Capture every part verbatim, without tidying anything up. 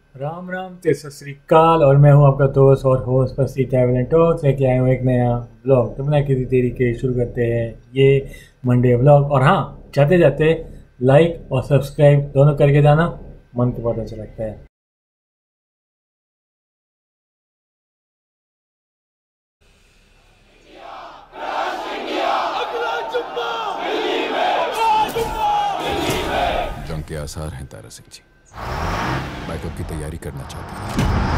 राम राम ते सत श्री अकाल। और मैं हूं आपका दोस्त और होस्ट पसी ट्रैवल एंड टॉक्स लेके आया हूं एक नया व्लॉग। तो बिना किसी देरी के शुरू करते हैं ये मंडे व्लॉग। और हाँ, जाते जाते लाइक और सब्सक्राइब दोनों करके जाना, मन को बहुत अच्छा लगता है। जंग के आसार हैं तारा सिंह जी। बैकअप की तैयारी करना चाहते हैं।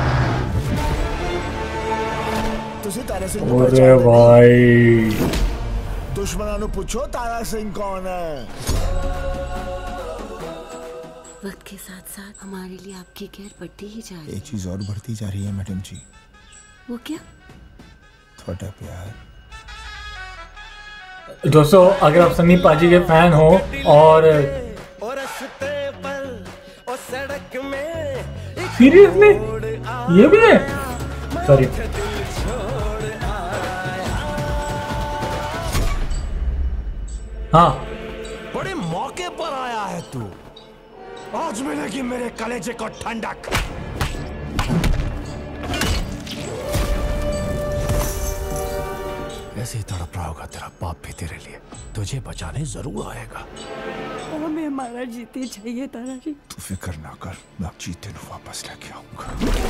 तुझे तारा सिंह को अरे पहचानते भाई, नहीं? दुश्मनों ने पूछो तारा सिंह कौन है। वक्त के साथ साथ हमारे लिए आपकी केयर बढ़ती ही जा रही एक चीज और बढ़ती जा रही है मैडम जी, है। वो क्या? थोड़ा प्यार। दोस्तों अगर आप सन्नी पाजी के फैन हो और सीरियसली ये भी है, सॉरी हाँ, बड़े मौके पर आया है तू। आज मिलेगी मेरे कलेजे को ठंडक। ऐसे ही तड़प रहा होगा तेरा बाप भी तेरे लिए। तुझे बचाने जरूर आएगा। हमें हमारा जीते चाहिए तारा जी। तू फिक्र ना कर, मैं अब जीते को वापस लेके आऊंगा।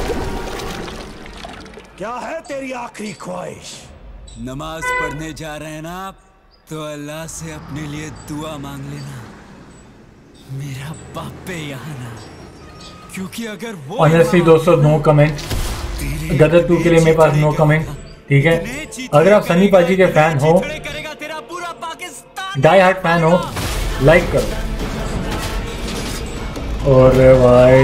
क्या है तेरी आखिरी ख्वाहिश? नमाज पढ़ने जा रहे हैं ना आप, तो अल्लाह से अपने लिए दुआ मांग लेना, मेरा बाप पे यहाँ ना। क्योंकि अगर वो ऑनेस्टली दोस्तों नो कमेंट। गदर टू के लिए मेरे पास नो कमेंट, ठीक है। अगर आप सन्नी पाजी के फैन हो, करेगा तेरा पूरा पाकिस्तान। डाई हार्ट फैन हो, लाइक करो। और भाई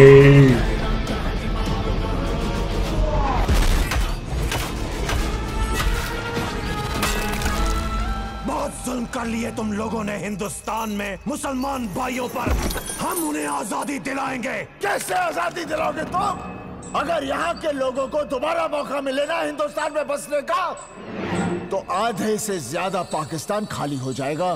बहुत जुल्म कर लिए तुम लोगों ने हिंदुस्तान में मुसलमान भाइयों पर। हम उन्हें आजादी दिलाएंगे। कैसे आजादी दिलाओगे तुम? अगर यहाँ के लोगों को दोबारा मौका मिले ना हिंदुस्तान में बसने का, तो आधे से ज्यादा पाकिस्तान खाली हो जाएगा।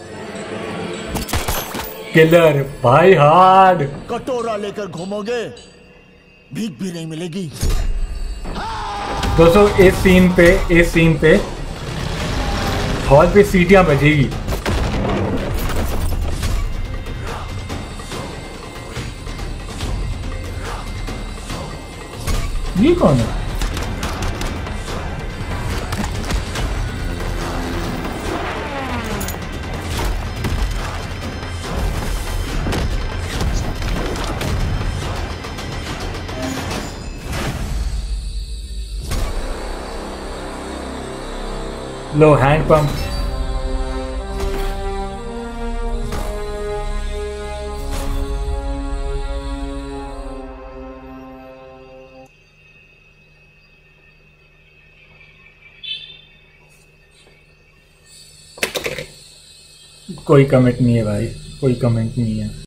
किलर भाई हार्ड। कटोरा लेकर घूमोगे, भीख भी नहीं मिलेगी। दोस्तों इस सीन पे इस सीन पे हॉल पे सीटियां बजेगी। ये कौन है? लो हैंड पंप। कोई कमेंट नहीं है भाई, कोई कमेंट नहीं है।